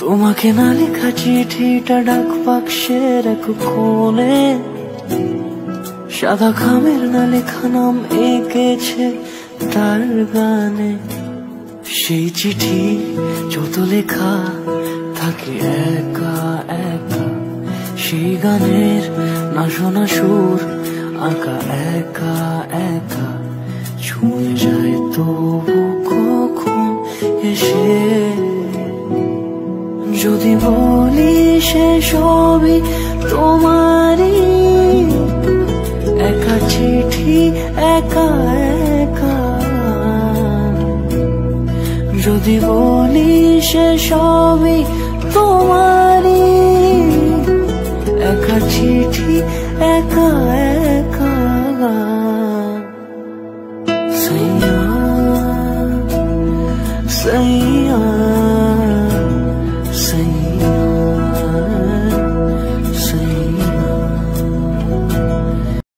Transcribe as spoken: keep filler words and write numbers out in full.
তোমাকে না লেখা চিঠিটা ডাক বাক্সের এক কোণে, সাদা খামের না লেখা নাম এঁকেছে তার গানে। সেই চিঠি যত লেখা থাকে একা একা, সেই গানের না শোনা সুর আঁকা একা একা, ছুঁয়ে যায় তবু কখন এসে। যদি বলি সে সবই তোমারই, একা চিঠি একা একা। যদি বলি সে সবই তোমারই, একা চিঠি একা একা।